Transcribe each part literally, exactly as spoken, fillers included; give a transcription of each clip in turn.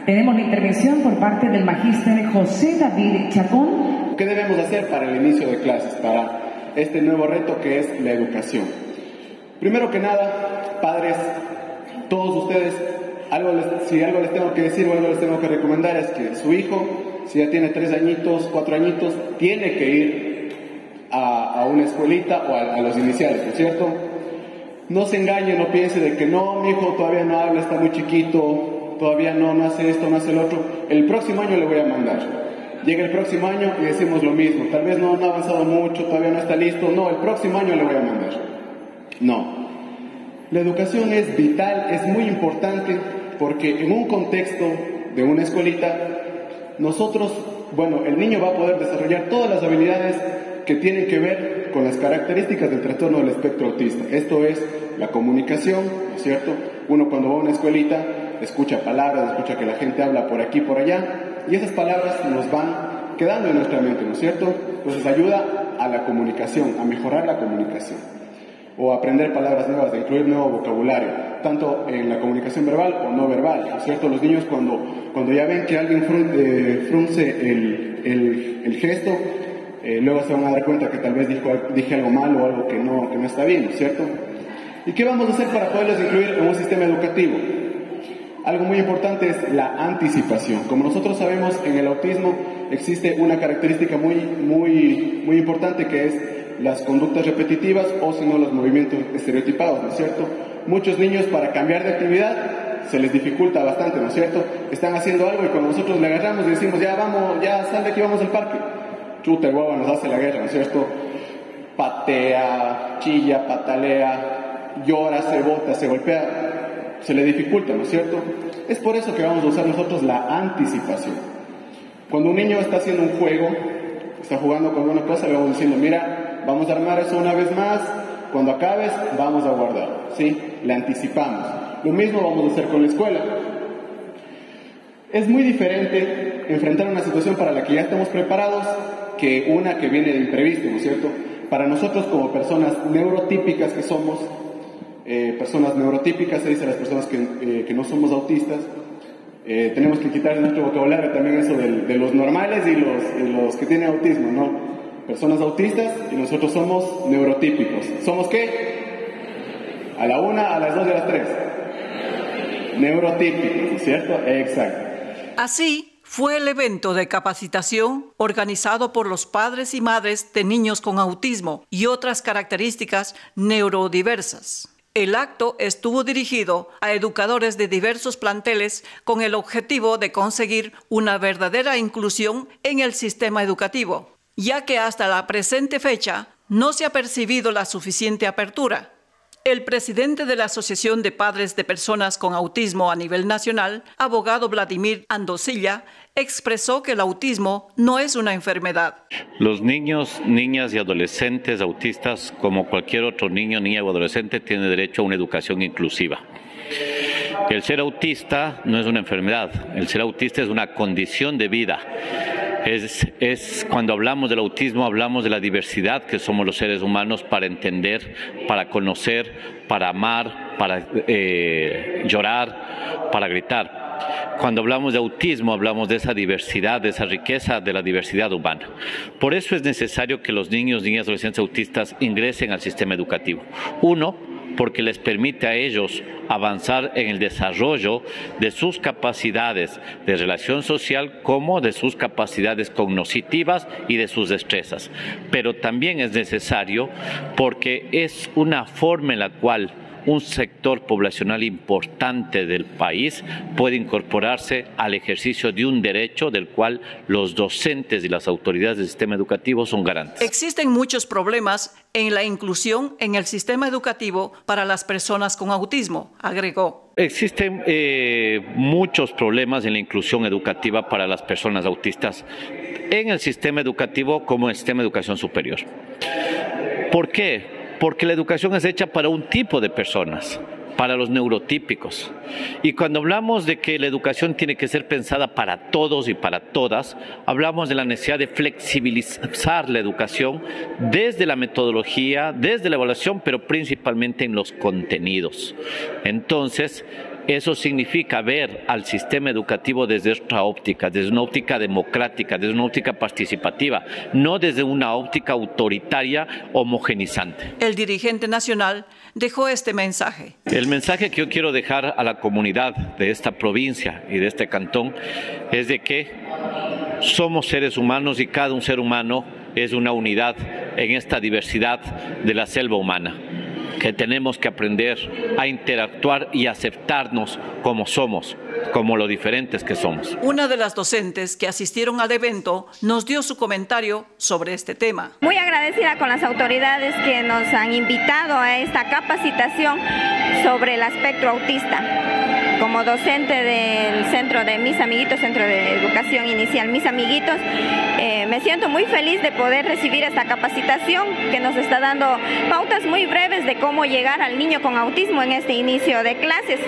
Tenemos la intervención por parte del magíster José David Chacón. ¿Qué debemos hacer para el inicio de clases, para este nuevo reto que es la educación? Primero que nada, padres, todos ustedes, algo les, si algo les tengo que decir o algo les tengo que recomendar es que su hijo, si ya tiene tres añitos, cuatro añitos, tiene que ir a, a una escuelita o a, a los iniciales, ¿no es cierto? No se engañe, no piense de que no, mi hijo todavía no habla, está muy chiquito, todavía no, no hace esto, no hace el otro. El próximo año le voy a mandar. Llega el próximo año y decimos lo mismo. Tal vez no, no ha avanzado mucho, todavía no está listo. No, el próximo año le voy a mandar. No. La educación es vital, es muy importante, porque en un contexto de una escuelita, nosotros, bueno, el niño va a poder desarrollar todas las habilidades que tienen que ver con las características del trastorno del espectro autista. Esto es la comunicación, ¿no es cierto? Uno cuando va a una escuelita escucha palabras, escucha que la gente habla por aquí, por allá, y esas palabras nos van quedando en nuestra mente, ¿no es cierto? Entonces ayuda a la comunicación, a mejorar la comunicación, o a aprender palabras nuevas, a incluir nuevo vocabulario, tanto en la comunicación verbal o no verbal, ¿no es cierto? Los niños cuando, cuando ya ven que alguien frunce, frunce el, el, el gesto, eh, luego se van a dar cuenta que tal vez dijo, dije algo malo o algo que no, que no está bien, ¿no es cierto? ¿Y qué vamos a hacer para poderlos incluir en un sistema educativo? Algo muy importante es la anticipación. Como nosotros sabemos, en el autismo existe una característica muy, muy, muy importante que es las conductas repetitivas o si no los movimientos estereotipados, ¿no es cierto? Muchos niños para cambiar de actividad se les dificulta bastante, ¿no es cierto? Están haciendo algo y cuando nosotros le agarramos y decimos ya vamos, ya sal de aquí, vamos al parque, chuta, el guagua nos hace la guerra, ¿no es cierto? Patea, chilla, patalea, llora, se bota, se golpea, se le dificulta, ¿no es cierto? Es por eso que vamos a usar nosotros la anticipación. Cuando un niño está haciendo un juego, está jugando con una cosa, le vamos diciendo, mira, vamos a armar eso una vez más, cuando acabes, vamos a guardar, ¿sí? Le anticipamos. Lo mismo vamos a hacer con la escuela. Es muy diferente enfrentar una situación para la que ya estamos preparados que una que viene de imprevisto, ¿no es cierto? Para nosotros como personas neurotípicas que somos, eh, personas neurotípicas, se dice a las personas que, eh, que no somos autistas, eh, tenemos que quitar de nuestro vocabulario también eso de, de los normales y los, y los que tienen autismo, ¿no? Personas autistas y nosotros somos neurotípicos. ¿Somos qué? A la una, a las dos y a las tres. Neurotípicos, ¿cierto? Exacto. Así fue el evento de capacitación organizado por los padres y madres de niños con autismo y otras características neurodiversas. El acto estuvo dirigido a educadores de diversos planteles con el objetivo de conseguir una verdadera inclusión en el sistema educativo, ya que hasta la presente fecha no se ha percibido la suficiente apertura. El presidente de la Asociación de Padres de Personas con Autismo a nivel nacional, abogado Vladimir Andosilla, expresó que el autismo no es una enfermedad. Los niños, niñas y adolescentes autistas, como cualquier otro niño, niña o adolescente, tienen derecho a una educación inclusiva. El ser autista no es una enfermedad, el ser autista es una condición de vida. Es, es cuando hablamos del autismo, hablamos de la diversidad que somos los seres humanos para entender, para conocer, para amar, para eh, llorar, para gritar. Cuando hablamos de autismo, hablamos de esa diversidad, de esa riqueza de la diversidad humana. Por eso es necesario que los niños, niñas, adolescentes autistas ingresen al sistema educativo. Uno, porque les permite a ellos avanzar en el desarrollo de sus capacidades de relación social como de sus capacidades cognitivas y de sus destrezas. Pero también es necesario porque es una forma en la cual un sector poblacional importante del país puede incorporarse al ejercicio de un derecho del cual los docentes y las autoridades del sistema educativo son garantes. Existen muchos problemas en la inclusión en el sistema educativo para las personas con autismo, agregó. Existen eh, muchos problemas en la inclusión educativa para las personas autistas en el sistema educativo como en el sistema de educación superior. ¿Por qué? Porque la educación es hecha para un tipo de personas, para los neurotípicos. Y cuando hablamos de que la educación tiene que ser pensada para todos y para todas, hablamos de la necesidad de flexibilizar la educación desde la metodología, desde la evaluación, pero principalmente en los contenidos. Entonces, Eso significa ver al sistema educativo desde otra óptica, desde una óptica democrática, desde una óptica participativa, no desde una óptica autoritaria homogenizante. El dirigente nacional dejó este mensaje. El mensaje que yo quiero dejar a la comunidad de esta provincia y de este cantón es de que somos seres humanos y cada un ser humano es una unidad en esta diversidad de la selva humana, que tenemos que aprender a interactuar y aceptarnos como somos, como lo diferentes que somos. Una de las docentes que asistieron al evento nos dio su comentario sobre este tema. Muy agradecida con las autoridades que nos han invitado a esta capacitación sobre el espectro autista. Como docente del centro de Mis Amiguitos, Centro de Educación Inicial Mis Amiguitos, eh, me siento muy feliz de poder recibir esta capacitación que nos está dando pautas muy breves de cómo llegar al niño con autismo en este inicio de clases.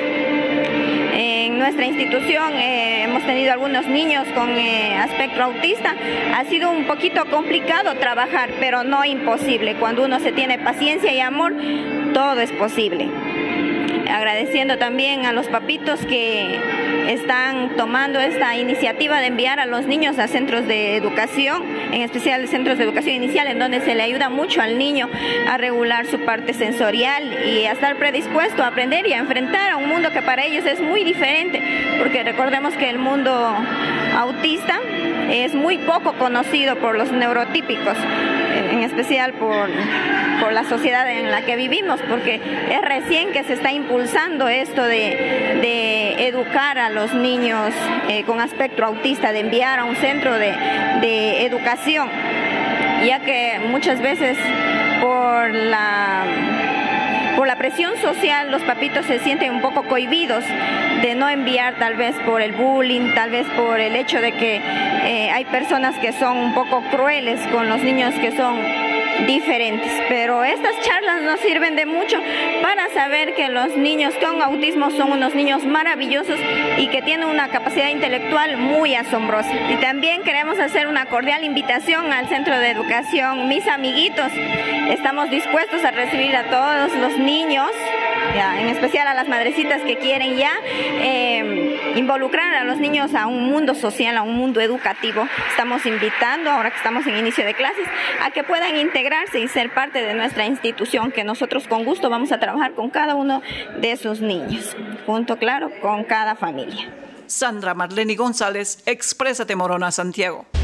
En nuestra institución eh, hemos tenido algunos niños con eh, espectro autista. Ha sido un poquito complicado trabajar, pero no imposible. Cuando uno se tiene paciencia y amor, todo es posible. Agradeciendo también a los papitos que están tomando esta iniciativa de enviar a los niños a centros de educación, en especial centros de educación inicial, en donde se le ayuda mucho al niño a regular su parte sensorial y a estar predispuesto a aprender y a enfrentar a un mundo que para ellos es muy diferente, porque recordemos que el mundo autista es muy poco conocido por los neurotípicos, en especial por, por la sociedad en la que vivimos, porque es recién que se está impulsando esto de, de educar a los niños eh, con espectro autista, de enviar a un centro de, de educación, ya que muchas veces por la... Por la presión social, los papitos se sienten un poco cohibidos de no enviar, tal vez por el bullying, tal vez por el hecho de que eh, hay personas que son un poco crueles con los niños que son diferentes. Pero estas charlas nos sirven de mucho para saber que los niños con autismo son unos niños maravillosos y que tienen una capacidad intelectual muy asombrosa. Y también queremos hacer una cordial invitación al Centro de Educación Mis Amiguitos. Estamos dispuestos a recibir a todos los niños, ya, en especial a las madrecitas que quieren ya eh, involucrar a los niños a un mundo social, a un mundo educativo. Estamos invitando, ahora que estamos en inicio de clases, a que puedan integrarse y ser parte de nuestra institución, que nosotros con gusto vamos a trabajar con cada uno de esos niños, junto, claro, con cada familia. Sandra Marlene González, Exprésate Morona, Santiago.